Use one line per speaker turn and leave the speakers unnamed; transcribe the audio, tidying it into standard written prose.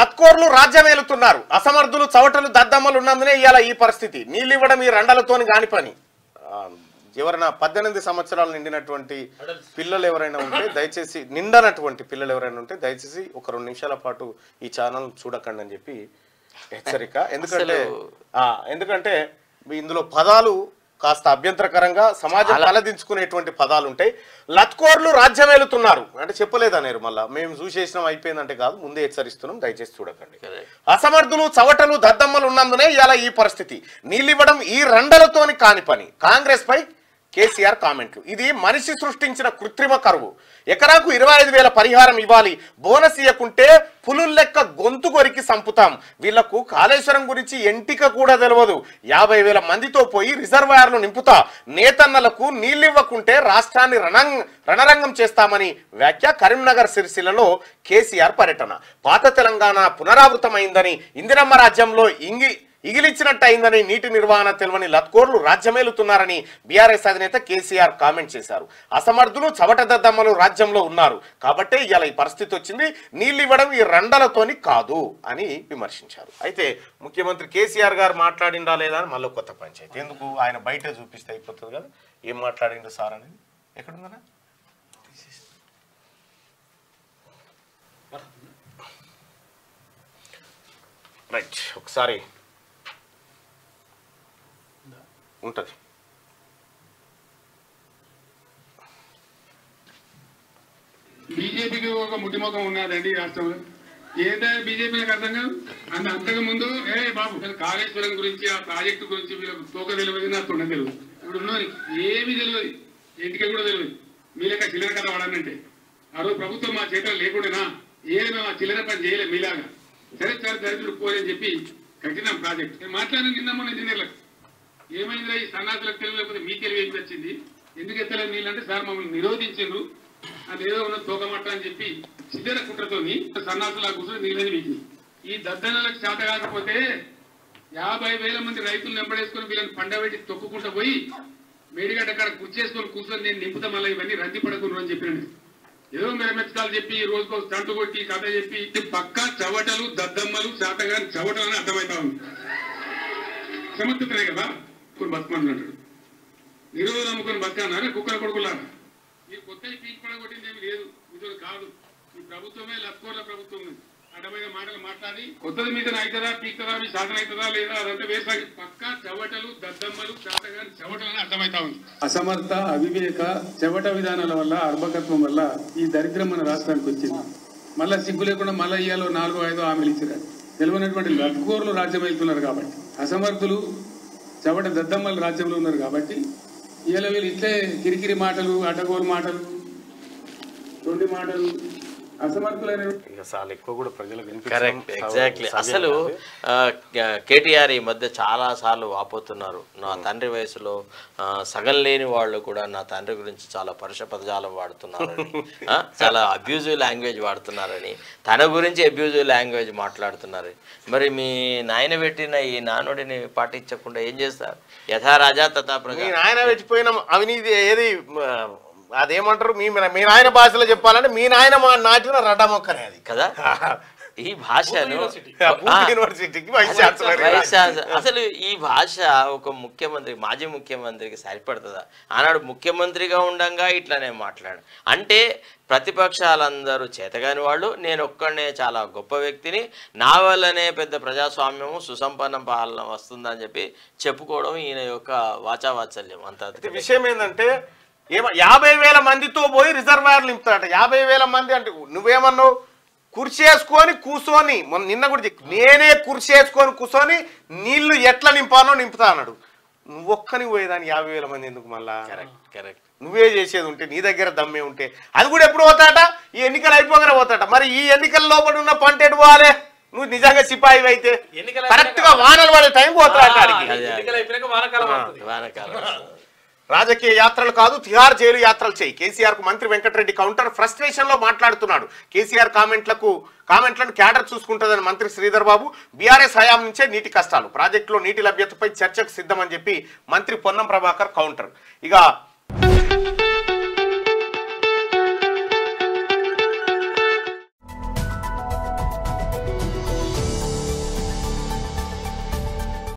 లత్కోర్లు రాజ్యమేలుతున్నారు. అసమర్థులు చవటలు దద్దమ్మలు ఉన్నందునే ఇవాళ ఈ పరిస్థితి. నీళ్ళు ఇవ్వడం ఈ రండలతోని కాని పని. ఎవరైనా 18 సంవత్సరాలు నిండినటువంటి పిల్లలు ఎవరైనా ఉంటే దయచేసి, నిండనటువంటి పిల్లలు ఎవరైనా ఉంటే దయచేసి ఒక 2 నిమిషాల పాటు ఈ ఛానల్ చూడకండి అని చెప్పి హెచ్చరిక. ఎందుకంటే ఇందులో పదాలు కాస్త అభ్యంతరకరంగా సమాజం తలదించుకునేటువంటి పదాలు ఉంటాయి. లత్కోర్లు రాజ్యమేలుతున్నారు అంటే చెప్పలేదనేరు, మళ్ళీ మేము చూసేసినాం అయిపోయిందంటే కాదు, ముందే హెచ్చరిస్తున్నాం, దయచేసి చూడకండి. అసమర్థులు చవటలు దద్దమ్మలు ఉన్నందునే ఇలా ఈ పరిస్థితి. నీళ్ళివ్వడం ఈ రండలతోని కాని పని. కాంగ్రెస్ పై కేసీఆర్ కామెంట్లు. ఇది మనిషి సృష్టించిన కృత్రిమ కరువు. ఎకరాకు 25,000 పరిహారం ఇవ్వాలి, బోనస్ ఇవ్వకుంటే పులుల్ లెక్క గొంతు కొరికి సంపుతాం. వీళ్లకు కాళేశ్వరం గురించి ఎంటిక కూడా తెలియదు. 50,000 మందితో పోయి రిజర్వాయర్లు నింపుతా, నేతన్నలకు నీళ్ళివ్వకుంటే రాష్ట్రాన్ని రణరంగం చేస్తామని వ్యాఖ్య. కరీంనగర్ సిరిసిల్లలో కేసీఆర్ పర్యటన. పాత తెలంగాణ పునరావృతమైందని, ఇందిరమ్మ రాజ్యంలో ఇగిలిచ్చినట్టు అయిందని, నీటి నిర్వహణ తెలియని లత్కోర్లు రాజ్యమేలుతున్నారని బీఆర్ఎస్ అధినేత కేసీఆర్ కామెంట్ చేశారు. అసమర్థులు చవట దద్దమ్మలు రాజ్యంలో ఉన్నారు కాబట్టే ఇలా ఈ పరిస్థితి వచ్చింది, నీళ్ళు ఇవ్వడం ఈ రండలతోని కాదు అని విమర్శించారు. అయితే ముఖ్యమంత్రి కేసీఆర్ గారు మాట్లాడిందా లేదా అని మళ్ళీ కొత్త పంచాయతీ. ఎందుకు, ఆయన బయట చూపిస్తే అయిపోతుంది కదా ఏం మాట్లాడిందో సార్ అనేది. ఎక్కడుందనా రైట్, ఒకసారి ఉంటుంది.
బీజేపీకి ఒక ముట్టిముఖం ఉన్నదండి రాష్ట్రంలో. ఏంటంటే బీజేపీ నాకు అర్థం కాదు. అంతకు ముందు బాబు కాళేశ్వరం గురించి, ఆ ప్రాజెక్టు గురించి వీళ్ళకి తోక తెలియదు, నాకు తొండ తెలియదు. ఇప్పుడు ఉన్నది ఏమీ తెలియదు, ఇంటికి కూడా తెలియదు. మీ లెక్క చిల్లర కథ వాడానంటే ఆ రోజు ప్రభుత్వం మా చేతులు లేకుండా ఏదైనా మా చిల్లర పని చేయలేదు మీలాగా. సరే సరే దరిద్రుడు పోలేని చెప్పి కట్టినాం ప్రాజెక్ట్. నేను మాట్లాడిన కింద మన ఇంజనీర్లకు ఏమైందిరా ఈ సన్నాసులకు తెలివి, లేకపోతే మీ తెలివి ఏమి వచ్చింది, ఎందుకు ఎత్తలేదు నీళ్ళు అంటే సార్ మమ్మల్ని నిరోధించిండ్రు, అది ఏదో ఉన్న తోకమట్ట అని చెప్పి చిల్లర కుట్రతోని సన్నాసులా కూర్చొని నీళ్ళని వీకి. ఈ దద్దనలకు చేత కాకపోతే 50,000 మంది రైతులు నెంబడేసుకొని వీళ్ళని పండబెట్టి తొక్కుకుంటూ పోయి మేడిగడ్డ కాడ కూర్చేసుకొని కూర్చొని నేను నింపుతా, మళ్ళీ ఇవన్నీ రంది పడకుండా అని చెప్పినండి. ఏదో మెరమెచ్చకాలు చెప్పి రోజుకో తంటు కొట్టి కథ చెప్పి పక్కా చవటలు దద్దమ్మలు శాతగాని చవటలు అని అర్థమవుతా ఉంది. సమర్థుతున్నాయి కదా కొన్ని బతుకమని అంటాడు. నిరోధం నమ్ముకొని బతకన్నారా కుక్కల కొడుకులారా. మీరు కొత్త పీక్ పడగొట్టింది ఏమి లేదు, ఇది కాదు. ఈ ప్రభుత్వమే లత్కోర్ల ప్రభుత్వం. అడ్డమైన మాటలు మాట్లాడి కొత్తది మీద అవుతుందా పీక్తుందా, మీ సాధన అవుతుందా లేదా అదంతా వేసాగి పక్కా చవటలు దద్దమ్మలు శాతగాని చవటలని అర్థమవుతా ఉంది. అసమర్థ, అవివేక, చవట విధానాల వల్ల, అర్భకత్వం వల్ల ఈ దరిద్రం మన రాష్ట్రానికి వచ్చింది. మళ్ళా సిగ్గు లేకుండా మళ్ళీ ఇయ్యాలో 4-5 హామీలు ఇచ్చారు. తెలియనటువంటి లత్కోర్లు రాజ్యం వెళ్తున్నారు కాబట్టి, అసమర్థులు చవట దద్దమ్మలు రాజ్యంలో ఉన్నారు కాబట్టి ఇవాళ వీళ్ళు ఇట్లే కిరికిరి మాటలు, అడ్డగోలు మాటలు, తొండి మాటలు, అసమర్థులైన
కరెక్ట్, ఎగ్జాక్ట్లీ. అసలు కేటీఆర్ ఈ మధ్య చాలా సార్లు వాపోతున్నారు. నా తండ్రి వయసులో సగం లేని వాళ్ళు కూడా నా తండ్రి గురించి చాలా పరుష పదజాలం వాడుతున్నారని, చాలా అబ్యూజివ్ లాంగ్వేజ్ వాడుతున్నారని, తన గురించి అబ్యూజివ్ లాంగ్వేజ్ మాట్లాడుతున్నారు. మరి మీ నాయన పెట్టిన ఈ నానుడిని పాటించకుండా ఏం చేస్తారు? యథా రాజా తథా ప్రజా.
నాయన పెట్టిపోయిన అవినీతి ఏది అదేమంటారు, మీ నాయన భాషలో చెప్పాలంటే మీ నాయన నాటిన రడ్డ మొక్కనే అది కదా.
ఈ భాషను అసలు ఈ భాష ఒక ముఖ్యమంత్రి, మాజీ ముఖ్యమంత్రికి సరిపడుతుందా? ఆనాడు ముఖ్యమంత్రిగా ఉండగా ఇట్లానే మాట్లాడు అంటే ప్రతిపక్షాలందరూ చేతగాని వాళ్ళు, నేను ఒక్కడనే చాలా గొప్ప వ్యక్తిని, నా వల్లనే పెద్ద ప్రజాస్వామ్యము సుసంపన్న పాలన వస్తుందని చెప్పి చెప్పుకోవడం ఈయన యొక్క వాచావాత్సల్యం. అంత
విషయం ఏంటంటే 50,000 మందితో పోయి రిజర్వాయర్లు నింపుతాడట. 50,000 మంది అంటే నువ్వేమన్నావు, కుర్చీ వేసుకొని కూర్చొని, నిన్న కూడా నేనే కుర్చీ వేసుకొని కూర్చొని నీళ్లు ఎట్లా నింపానో నింపుతా అన్నాడు. నువ్వొక్కని పోయేదాన్ని 50,000 మంది ఎందుకు? మళ్ళా
కరెక్ట్
నువ్వే చేసేది ఉంటే, నీ దగ్గర దమ్మే ఉంటే అది కూడా ఎప్పుడు పోతాట, ఈ ఎన్నికలు అయిపోగానే పోతాట. మరి ఈ ఎన్నికల లోపల ఉన్న పంట ఎటు పోవాలి? నువ్వు నిజంగా సిపాయి అయితే కరెక్ట్ గా వానలు పడే టైం పోతాడు. రాజకీయ యాత్రలు కాదు, తిహార్ జైలు యాత్రలు చేయి. కేసీఆర్ కు మంత్రి వెంకటరెడ్డి కౌంటర్. ఫ్రస్ట్రేషన్ లో మాట్లాడుతున్నాడు. కేసీఆర్ కామెంట్లను క్యాడర్ చూసుకుంటుందని మంత్రి శ్రీధర్ బాబు. బీఆర్ఎస్ హయాం నుంచే నీటి కష్టాలు, ప్రాజెక్టులో నీటి లభ్యతపై చర్చకు సిద్ధమని చెప్పి మంత్రి పొన్నం ప్రభాకర్ కౌంటర్. ఇక